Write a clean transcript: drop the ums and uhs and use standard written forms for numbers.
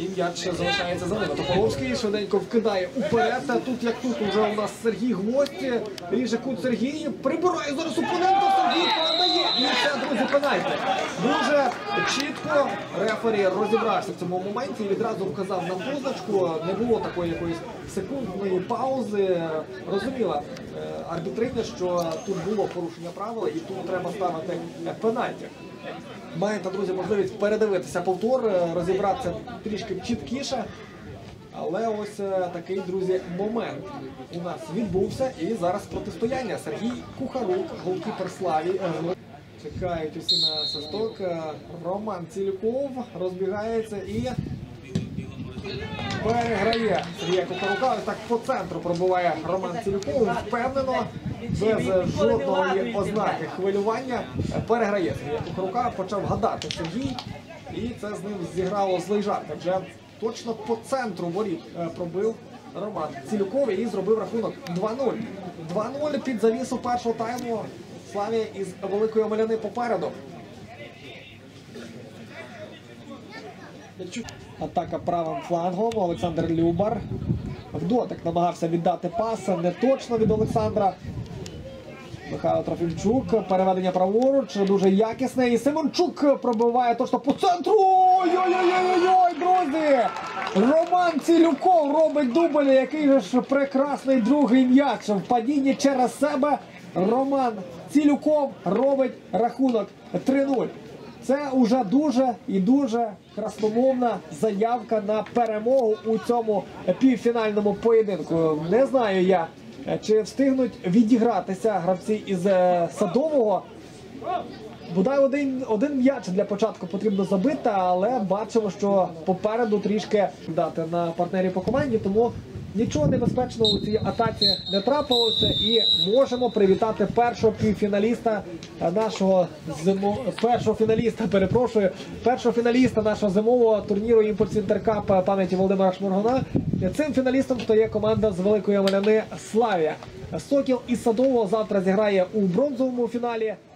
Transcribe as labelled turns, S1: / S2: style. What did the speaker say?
S1: І м'яч залишається за ними. Топоровський швиденько вкидає уперед. Тут як тут уже у нас Сергій Гвоздь. Ріже кут Сергій. Прибирає зараз опонента. Сергій падає. І це, друзі, пенальті. Дуже чітко рефері розібрався в цьому моменті і відразу вказав на позначку. Не було такої якоїсь секундної паузи. Розуміла арбітриня, що тут було порушення правил і тут треба ставити пенальті. Маєте, друзі, можливість передивитися повтор, розібратися трішки чіткіше. Але ось такий, друзі, момент у нас відбувся. І зараз протистояння. Сергій Кухарук, голкіпер Славі. Чекають усі на свисток. Роман Цілюков розбігається і переграє Сергія Кухарука. Ось так по центру пробиває Роман Цілюков. Впевнено, без жодної ознаки хвилювання переграє Сергія Кухарука. Почав гадати Сергій. І це з ним зіграло злий жарт. Вже точно по центру воріт пробив Роман Цілюков і зробив рахунок 2-0. 2-0 під завісу першого тайму. Славія із Великої Омеляни попереду. Атака правим флангом. Олександр Любар. В дотик намагався віддати пас. Не точно від Олександра. Михайло Трофімчук. Переведення праворуч. Дуже якісне. І Семенчук пробиває точно по центру. Ой-ой-ой-ой, друзі! Роман Цілюков робить дубль. Який же ж прекрасний другий м'яч. В падінні через себе Роман Цілюков робить рахунок 3-0. Це вже дуже і дуже красномовна заявка на перемогу у цьому півфінальному поєдинку. Не знаю я, чи встигнуть відігратися гравці із Садового. Бодай один м'яч для початку потрібно забити, але бачимо, що попереду трішки дати на партнерів по команді, тому нічого небезпечного у цій атаці не трапилося і можемо привітати першого фіналіста нашого зимового турніру «Імпульс Інтеркап» пам'яті Володимира Шморгуна. Цим фіналістом стає команда з Великої Омеляни «Славія». Сокіл із Садового завтра зіграє у бронзовому фіналі.